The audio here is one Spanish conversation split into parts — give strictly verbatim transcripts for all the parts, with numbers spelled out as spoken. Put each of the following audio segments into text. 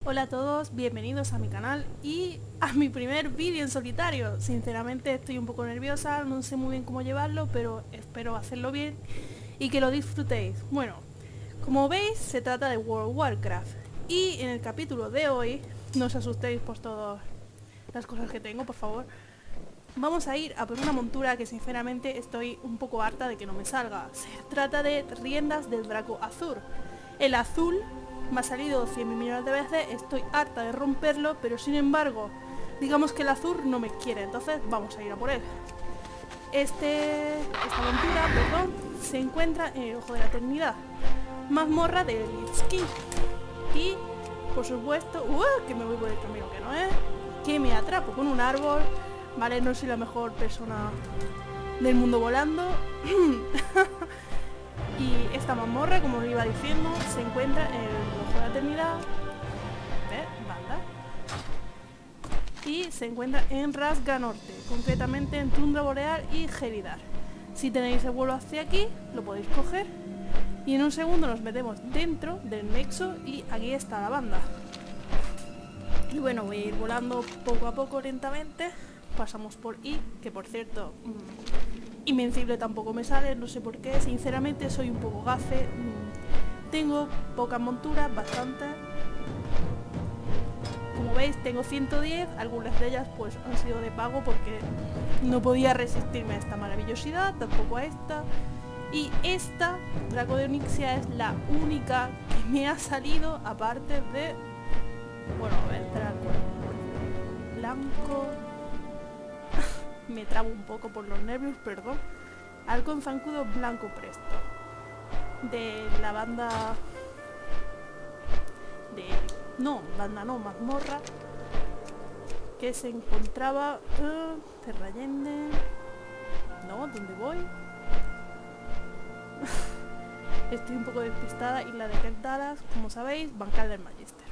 Hola a todos, bienvenidos a mi canal y a mi primer vídeo en solitario. Sinceramente estoy un poco nerviosa, no sé muy bien cómo llevarlo, pero espero hacerlo bien y que lo disfrutéis. Bueno, como veis se trata de World of Warcraft y en el capítulo de hoy, no os asustéis por todas las cosas que tengo, por favor. Vamos a ir a por una montura que sinceramente estoy un poco harta de que no me salga. Se trata de riendas del Draco Azur. El azul me ha salido cien mil millones de veces, estoy harta de romperlo, pero sin embargo, digamos que el azul no me quiere, entonces vamos a ir a por él. Este, esta montura, perdón, se encuentra en el Ojo de la Eternidad, mazmorra de Lich King. Y, por supuesto, uh, que me voy por el camino que no es, que me atrapo con un árbol, vale, no soy la mejor persona del mundo volando. Y esta mazmorra, como os iba diciendo, se encuentra en el Ojo de la Eternidad de Banda y se encuentra en Rasga Norte, concretamente en Tundra Boreal y Geridar. Si tenéis el vuelo hacia aquí, lo podéis coger y en un segundo nos metemos dentro del nexo y aquí está la banda. Y bueno, voy a ir volando poco a poco, lentamente. Pasamos por I, que por cierto... Mmm, Invencible tampoco me sale, no sé por qué, sinceramente soy un poco gafe, tengo pocas monturas, bastantes. Como veis tengo ciento diez, algunas de ellas pues han sido de pago porque no podía resistirme a esta maravillosidad, tampoco a esta. Y esta, Draco de Onyxia, es la única que me ha salido aparte de... Bueno, a ver, Draco blanco... Me trabo un poco por los nervios, perdón. Halcón zancudo blanco presto. De la banda... De... No, banda no, mazmorra. Que se encontraba... Uh, Terrayende... No, ¿dónde voy? Estoy un poco despistada. Isla de Kentalas, como sabéis, Bancal del Magister.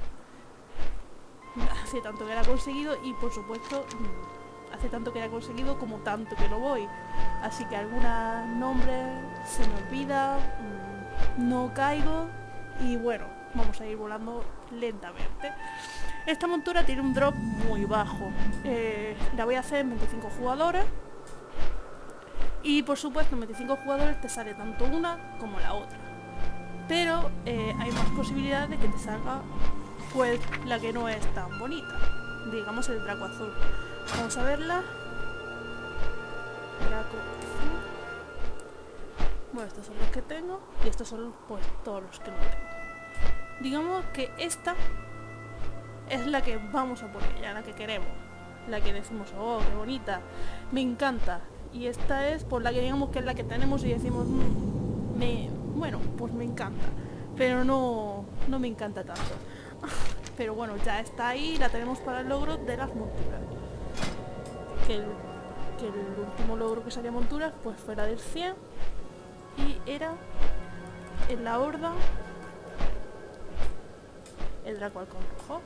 Hace tanto que la he conseguido y por supuesto... Hace tanto que la he conseguido como tanto que no voy. Así que algunos nombres se me olvida, mmm, no caigo y bueno, vamos a ir volando lentamente. Esta montura tiene un drop muy bajo. Eh, la voy a hacer en veinticinco jugadores. Y por supuesto en veinticinco jugadores te sale tanto una como la otra. Pero eh, hay más posibilidades de que te salga pues la que no es tan bonita. Digamos el Draco Azul. Vamos a verla. Draco azul. Bueno, estos son los que tengo. Y estos son pues todos los que no tengo. Digamos que esta es la que vamos a por ella, la que queremos. La que decimos, oh, qué bonita. Me encanta. Y esta es por la que digamos que es la que tenemos y decimos, mmm, me, bueno, pues me encanta. Pero no, no me encanta tanto. Pero bueno, ya está ahí, la tenemos para el logro de las monturas. Que el, que el último logro que salía monturas pues fuera del cien y era en la horda el Draco Halcón Rojo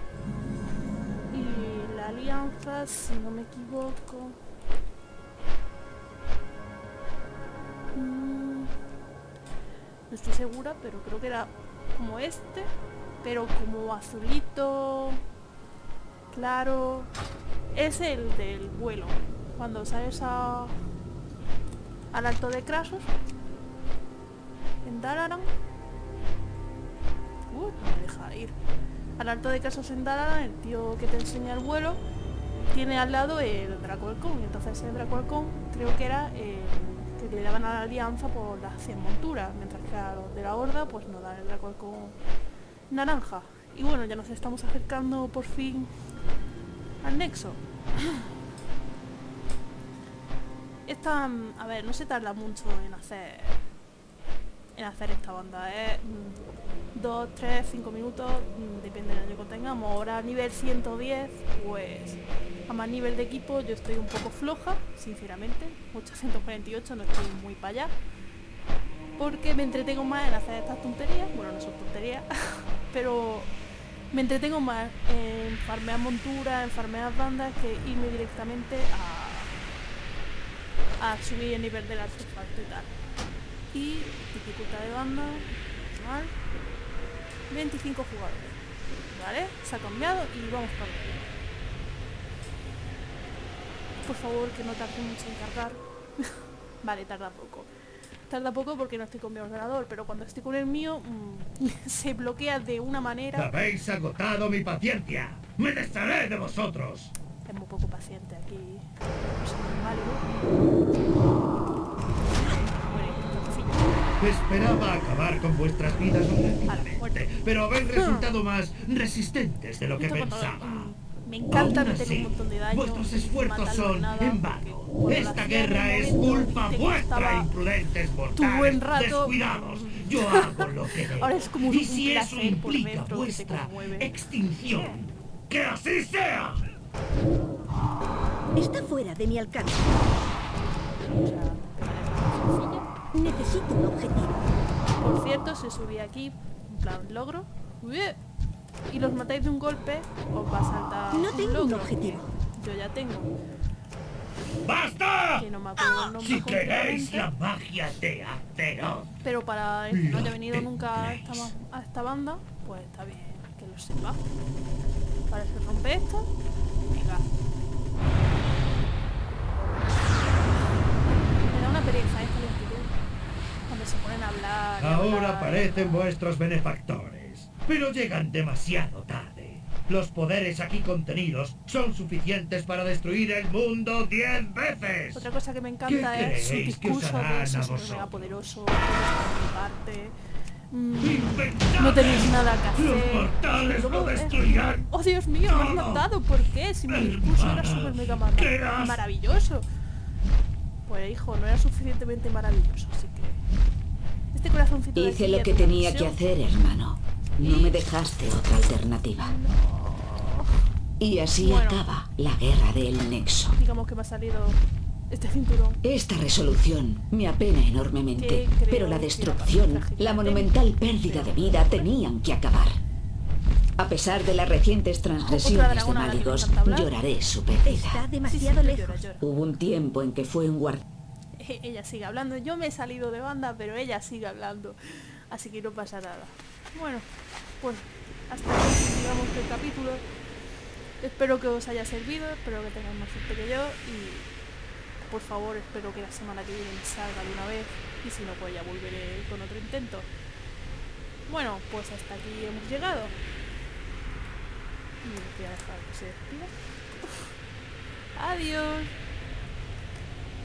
y la alianza, si no me equivoco, mmm, no estoy segura, pero creo que era como este, pero como azulito claro. Es el del vuelo. Cuando sales a, al alto de Krasos en Dalaran. Uh, no me deja ir. Al alto de Krasos en Dalaran, el tío que te enseña el vuelo tiene al lado el Draco Halcón. Entonces el Draco Halcón creo que era el que le daban a la alianza por las cien monturas. Mientras que a los de la horda pues nos dan el Draco Halcón naranja. Y bueno, ya nos estamos acercando por fin al nexo. Esta, a ver, no se tarda mucho en hacer en hacer esta banda, es dos, tres, cinco minutos, depende del año que tengamos. Ahora a nivel ciento diez, pues a más nivel de equipo yo estoy un poco floja, sinceramente. ochocientos cuarenta y ocho no estoy muy para allá, porque me entretengo más en hacer estas tonterías. Bueno, no son tonterías, pero me entretengo más en farmear monturas, en farmear bandas, que irme directamente a, a subir el nivel del artefacto y tal. Y dificultad de banda, normal, veinticinco jugadores. Vale, se ha cambiado y vamos por aquí. Por favor, que no tarde mucho en cargar. Vale, tarda poco. Tarda poco porque no estoy con mi ordenador, pero cuando estoy con el mío mmm, se bloquea de una manera. Habéis agotado mi paciencia. Me desharé de vosotros. Es muy poco paciente aquí. No es Esperaba acabar con vuestras vidas rápidamente, pero habéis resultado más resistentes de lo que pensaba. Me encanta Aún meter así, un montón de daño. vuestros esfuerzos son nada, en vano. Esta guerra es culpa vuestra, imprudentes mortales, buen rato, descuidados. Yo hago lo que debo. Ahora es como un, y si un eso implica dentro vuestra extinción, ¡que así sea! Está fuera de mi alcance. O sea, necesito un objetivo. Por cierto, si subí aquí, en plan logro, y los matáis de un golpe, os va a saltar No tengo un logro. un objetivo. Yo ya tengo. ¡Basta! Que no me acuerdo el nombre Si queréis completamente. la magia de Azeroth. Pero para el que no haya Lo venido nunca a esta, tendréis. a esta banda, pues está bien que lo sepa. Para se rompe esto. Venga. Me da una pereza esta lentitud. Cuando se ponen a hablar. y Ahora hablar. aparecen vuestros benefactores, pero llegan demasiado tarde. Los poderes aquí contenidos son suficientes para destruir el mundo diez veces. Otra cosa que me ¿Qué encanta es su creéis que discurso usarán de eso a es mega vosotros? poderoso, todo por mi parte. Mm, ¡Inventad! no tenéis nada que hacer. ¡Los mortales Luego, lo eh, destruirán! Oh, Dios mío, me has todo. matado. ¿Por qué? Si mi discurso era Hermanos, súper mega mar- ¿qué has? maravilloso. Pues hijo, no era suficientemente maravilloso, así que... Este corazoncito de Hice aquí lo ya que tiene tenía que misión. hacer, hermano. No me dejaste otra alternativa. Y así Bueno. acaba la guerra del Nexo. Digamos que me ha salido este cinturón. Esta resolución me apena enormemente, Que creo pero la que destrucción, la página la de- monumental pérdida de vida tenían que acabar. A pesar de las recientes transgresiones de dragona a la que me Malygos, encanta hablar. lloraré su Está pérdida. demasiado Sí, sí, lejos. llora, llora. Hubo un tiempo en que fue un guardián. E- Ella sigue hablando. Yo me he salido de banda, pero ella sigue hablando. Así que no pasa nada. Bueno, pues hasta aquí digamos que el capítulo. Espero que os haya servido, espero que tengáis más suerte que yo y por favor espero que la semana que viene salga de una vez y si no pues ya volveré con otro intento. Bueno, pues hasta aquí hemos llegado. Y voy a dejar que se despida. Adiós.